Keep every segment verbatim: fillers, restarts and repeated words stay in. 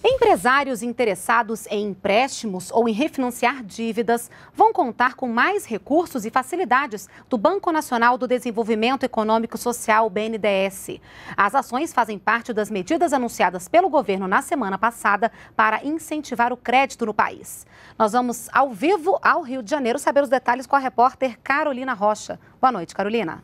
Empresários interessados em empréstimos ou em refinanciar dívidas vão contar com mais recursos e facilidades do Banco Nacional do Desenvolvimento Econômico Social, B N D E S. As ações fazem parte das medidas anunciadas pelo governo na semana passada para incentivar o crédito no país. Nós vamos ao vivo ao Rio de Janeiro saber os detalhes com a repórter Carolina Rocha. Boa noite, Carolina.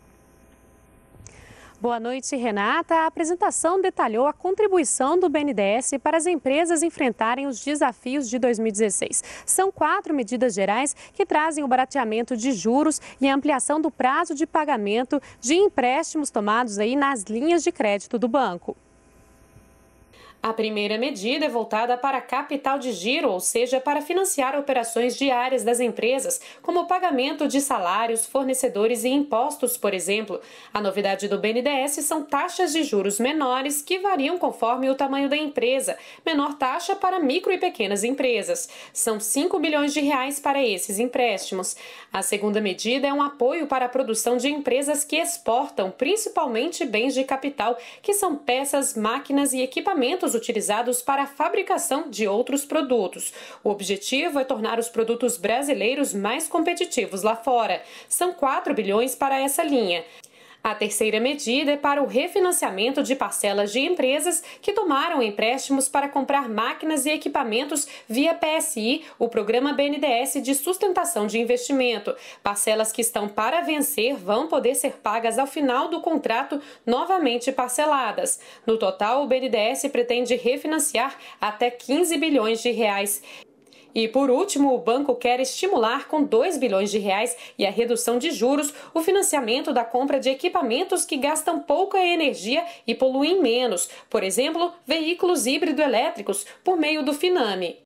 Boa noite, Renata. A apresentação detalhou a contribuição do B N D E S para as empresas enfrentarem os desafios de dois mil e dezesseis. São quatro medidas gerais que trazem o barateamento de juros e a ampliação do prazo de pagamento de empréstimos tomados aí nas linhas de crédito do banco. A primeira medida é voltada para capital de giro, ou seja, para financiar operações diárias das empresas, como o pagamento de salários, fornecedores e impostos, por exemplo. A novidade do B N D E S são taxas de juros menores que variam conforme o tamanho da empresa, menor taxa para micro e pequenas empresas. São cinco bilhões de reais para esses empréstimos. A segunda medida é um apoio para a produção de empresas que exportam, principalmente bens de capital, que são peças, máquinas e equipamentos utilizados para a fabricação de outros produtos. O objetivo é tornar os produtos brasileiros mais competitivos lá fora. São quatro bilhões para essa linha. A terceira medida é para o refinanciamento de parcelas de empresas que tomaram empréstimos para comprar máquinas e equipamentos via P S I, o Programa B N D E S de Sustentação de Investimento. Parcelas que estão para vencer vão poder ser pagas ao final do contrato novamente parceladas. No total, o B N D E S pretende refinanciar até quinze bilhões de reais. E, por último, o banco quer estimular com dois bilhões de reais e a redução de juros o financiamento da compra de equipamentos que gastam pouca energia e poluem menos, por exemplo, veículos híbrido-elétricos, por meio do Finame.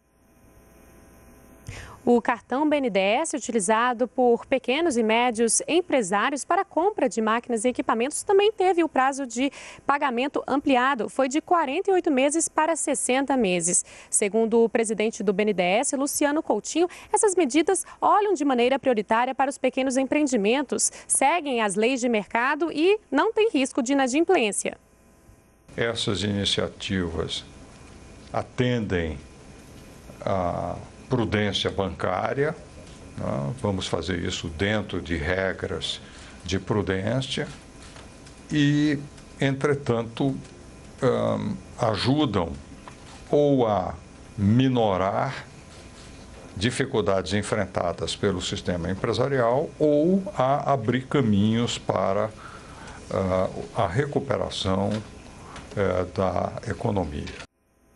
O cartão B N D E S, utilizado por pequenos e médios empresários para a compra de máquinas e equipamentos, também teve o prazo de pagamento ampliado. Foi de quarenta e oito meses para sessenta meses. Segundo o presidente do B N D E S, Luciano Coutinho, essas medidas olham de maneira prioritária para os pequenos empreendimentos, seguem as leis de mercado e não tem risco de inadimplência. Essas iniciativas atendem a prudência bancária, né? Vamos fazer isso dentro de regras de prudência e, entretanto, um, ajudam ou a minorar dificuldades enfrentadas pelo sistema empresarial ou a abrir caminhos para uh, a recuperação uh, da economia.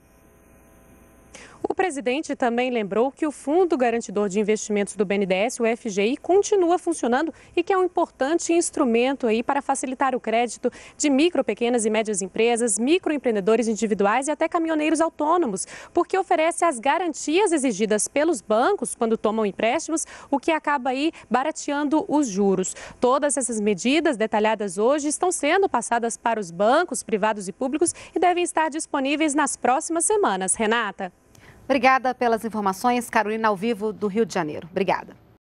O presidente também lembrou que o Fundo Garantidor de Investimentos do B N D E S, o F G I, continua funcionando e que é um importante instrumento aí para facilitar o crédito de micro, pequenas e médias empresas, microempreendedores individuais e até caminhoneiros autônomos, porque oferece as garantias exigidas pelos bancos quando tomam empréstimos, o que acaba aí barateando os juros. Todas essas medidas detalhadas hoje estão sendo passadas para os bancos privados e públicos e devem estar disponíveis nas próximas semanas. Renata? Obrigada pelas informações, Carolina, ao vivo do Rio de Janeiro. Obrigada.